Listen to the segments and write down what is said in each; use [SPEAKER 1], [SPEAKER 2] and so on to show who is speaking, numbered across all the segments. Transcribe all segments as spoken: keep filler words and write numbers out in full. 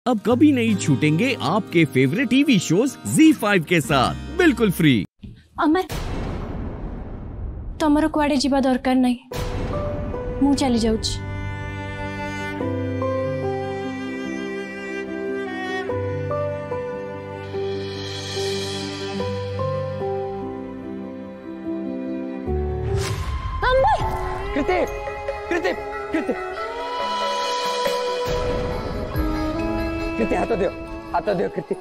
[SPEAKER 1] अब कभी नहीं छूटेंगे आपके favourite TV shows Zee five के साथ बिल्कुल फ्री।
[SPEAKER 2] अमर तमर कुआडे जीवा दरकार नहीं, मु चली जाउची। अमर
[SPEAKER 3] कृति कृति कृति कृति हाथ दियो हाथ दियो कृति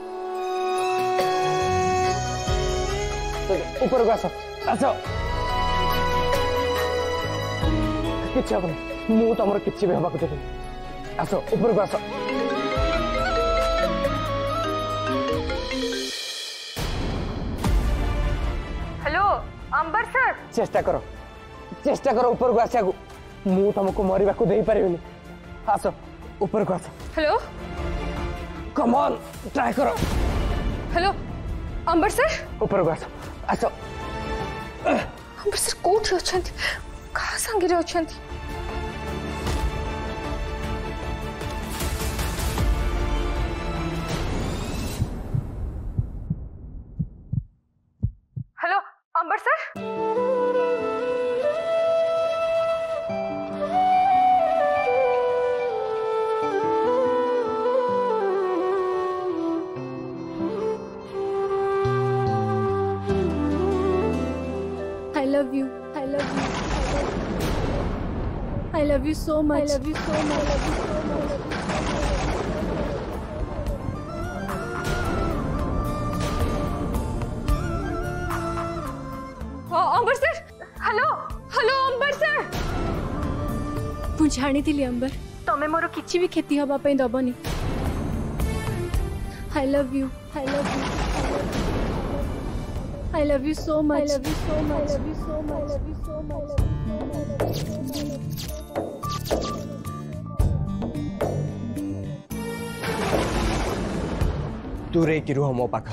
[SPEAKER 3] ऊपर को आस आस किसी हम मु तुम किसी भी हवा देवी आस ऊपर को आस
[SPEAKER 4] हेलो अंबर सर
[SPEAKER 3] चेष्टा करो चेष्टा करो ऊपर को आसिया मु तुमको मरवा को दे पारिनी आस ऊपर को आस
[SPEAKER 4] हेलो
[SPEAKER 3] कम ऑन ट्राई करो
[SPEAKER 4] हेलो अंबर सर
[SPEAKER 3] ऊपर को आस आस
[SPEAKER 4] अंबर सर कोठी अछंती कहा संगे रे अछंती hello Ambar sir
[SPEAKER 2] I love you. I love you. I love you so much. I love you so much. I love you so much.
[SPEAKER 4] Ambar sir hello hello Ambar sir
[SPEAKER 2] मु जानी थी अंबर तमे मोर किछि भी खेती हबा पई दबनी। I love you. I love you. I love you so much. I love you so much. I love you so much. I love you so much.
[SPEAKER 3] तू रे कि रुह मो पाखा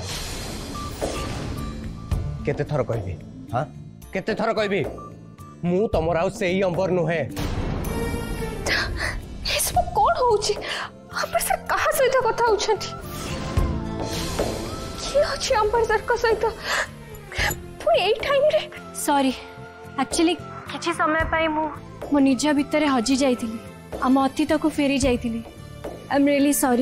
[SPEAKER 3] केते थर कहबी हां केते थर कहबी मु तमर आउ सेही अंबर नुहे
[SPEAKER 4] एस कोन होउची अंबर सर कहा सहित कथा होउछंती की अछि अंबर सर का सहित पुणी एई टाइम रे
[SPEAKER 2] सॉरी एक्चुअली किछि समय पाई मु मो निज भितर हजि जाइथिली आम अतीत को फेरी जाइथिली। I am really sorry.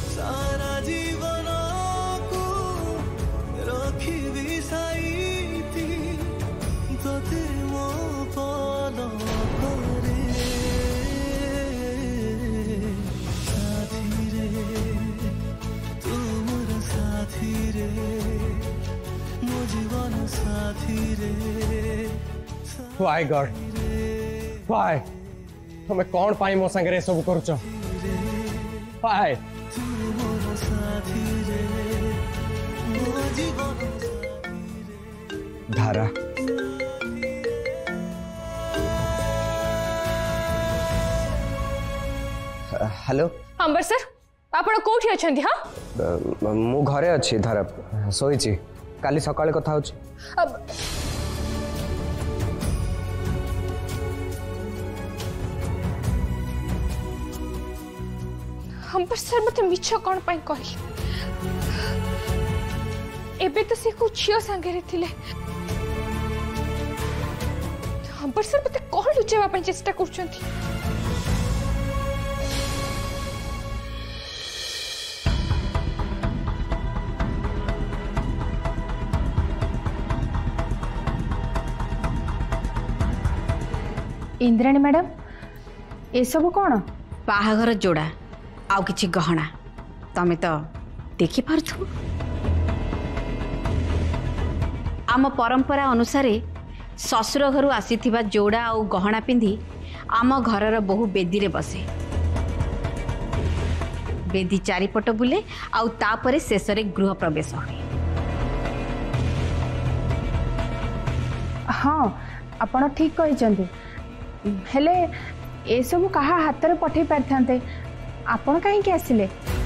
[SPEAKER 3] Why God? Why? तुम कौन पाई मो संगे सब करुच? Why? Dhara hello
[SPEAKER 4] Ambar sir आपण कोठी अछंती हां
[SPEAKER 3] मु घरे अछि धारा सोईची काली सकाळे कथा होछ
[SPEAKER 4] अब अंबर सर मत मिछ कोन पाई कहि एबे तो से को छियो संगे रे थिले अंबर सर मत कोन लुचेवा पई चेष्टा करछंती
[SPEAKER 5] इंद्राणी मैडम ए सब कौन
[SPEAKER 6] बाहाघर जोड़ा आउ किछि गहना तमे तो देखि पारथु आम परंपरा अनुसार ससुर घर आसीथिबा जोड़ा आउ गहना पिंधि आम घरर बहु बेदी रे बसे बेदी चारिपट बुले आउ तापरे शेषरे गृह प्रवेश हुए।
[SPEAKER 5] हाँ आपण ठीक कहिचंती हेले ए सब कहा हाथ रे पठे पारथांते आपण काहे के आसिले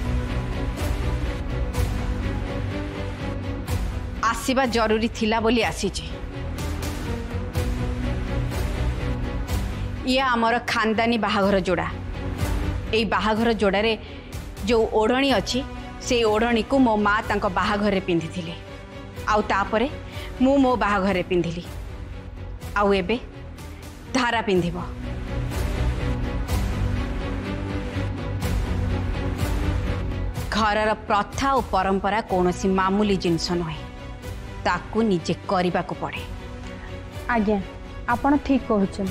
[SPEAKER 6] आसीबा जरूरी थिला बोली आसीचे ये आमर खानदानी बाहाघर जोड़ा ए बाहाघर जोड़ारे जो ओढ़णी अच्छी से ओढ़णी को मो माँ तांको बाहाघर पिंधिथिले आउ तापरे मु मो बाहाघर पिंधिली आउ एबे धारा पिंधिबो। घरर प्रथा और परंपरा कौनसी मामूली जिनस नुहे ताकू निजे करबा को पड़े।
[SPEAKER 5] आज्ञा आपण ठीक कहउछन।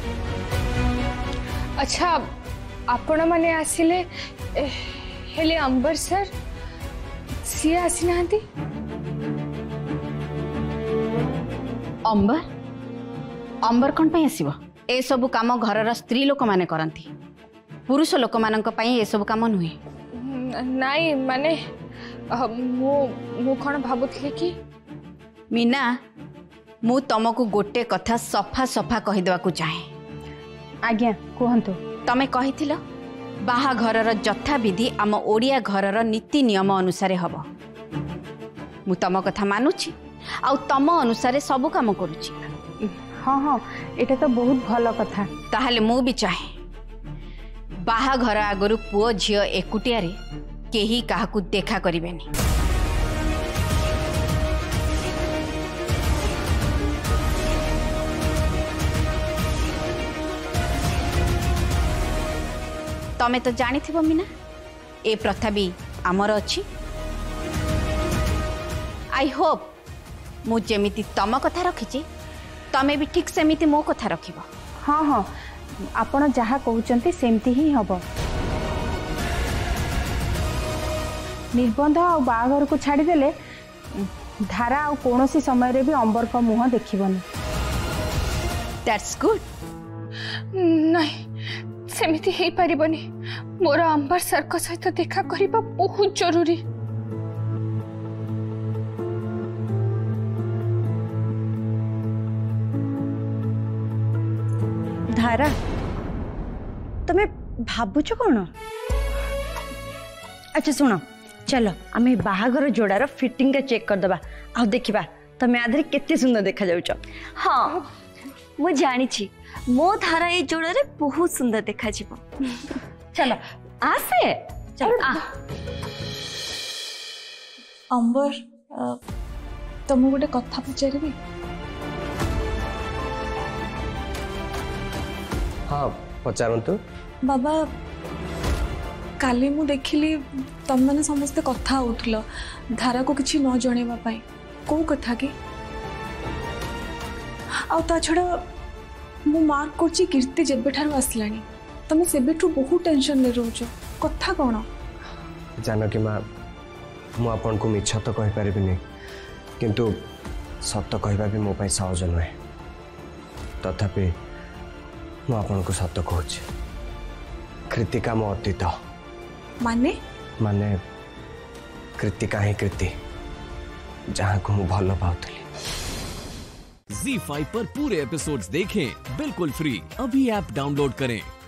[SPEAKER 4] अच्छा आपण माने आसिले ए, हेले अंबर सर सी आसी नांती।
[SPEAKER 6] अंबर अंबर कौन पे आसीबो? ए सब काम घरर स्त्री लोक माने करंती, पुरुष लोक मानक पई ए सब काम नुहे।
[SPEAKER 4] नाई माने मु मु कोन भाबुथली कि
[SPEAKER 6] मीना मु तुमको गोटे कथा सफा सफा कहि देवा को चाहे।
[SPEAKER 5] आज्ञा कहंतु।
[SPEAKER 6] तमे कहिथिलो बाहाघरर जथा विधि आम ओडिया घरर नीति नियम अनुसार हबो। मु तम कथा मानुछि आ तम अनुसार सब काम करूछि।
[SPEAKER 5] हाँ हाँ एटा तो बहुत भल कथा।
[SPEAKER 6] ताहले मु भी चाहे बाहाघर आगरु पुओ झियो एकुटिया रे केही काहाकू देखा करिवेनी। तमे तो जानी थी मीना ए प्रथा भी आमर अच्छी। आई होप मु जेमिति तम कथा रखिछि तमे भी ठीक सेमिति मो कथा रखिबो।
[SPEAKER 5] हाँ हाँ आपण जहाँ कहउचंती सेमती ही हबो। निबंध आ बाहाघर को छाड़ी देले धारा आ कोनोसी समय रे भी अंबर को मुह देखिबनी।
[SPEAKER 6] That's good.
[SPEAKER 4] नहीं सेमिति हेई परिबनी। मोर अंबर सर को सहित देखा करिबा बहुत जरूरी।
[SPEAKER 7] धारा तमे भाबुच कौन? अच्छा सुनो चलो आमे बाहाघर जोड़ार फिटिंग का चेक कर दबा आ देखिबा तमे आधरे केते सुंदर देखा जाउछ।
[SPEAKER 8] हाँ मु जानी छी मो धारा ए जोड़ा रे बहुत सुंदर देखा जीवो।
[SPEAKER 7] चलो
[SPEAKER 8] आसे चल आ।
[SPEAKER 9] अंबर तुम गोटे कथा पचारि?
[SPEAKER 3] हाँ पचारंतु।
[SPEAKER 9] बाबा काली मु देखिली तुम मैंने समस्ते कथा होउथलो धारा को किछि न जणेबा पाई। को कथा की आ ता छड़ा मु मार्क करछि कीर्ति जेबे ठारू आसलानी तमे सेबेठू बहुत टेंशन ले रहउछ। कथा कोन?
[SPEAKER 3] जानकी माँ मु आपन को मिछ तो कहि परिबिनी किंतु सत्य कहबा भी मो पई सहज नहे। तथापि मु आपन को सत्य कहूछि कृतिका मो अतीत।
[SPEAKER 9] माने
[SPEAKER 3] माने कृतिका ही कृति जहाँ को मु भल पाउथली।
[SPEAKER 1] ज़ी फाइव पर पूरे एपिसोड्स देखें बिल्कुल फ्री। अभी ऐप डाउनलोड करें।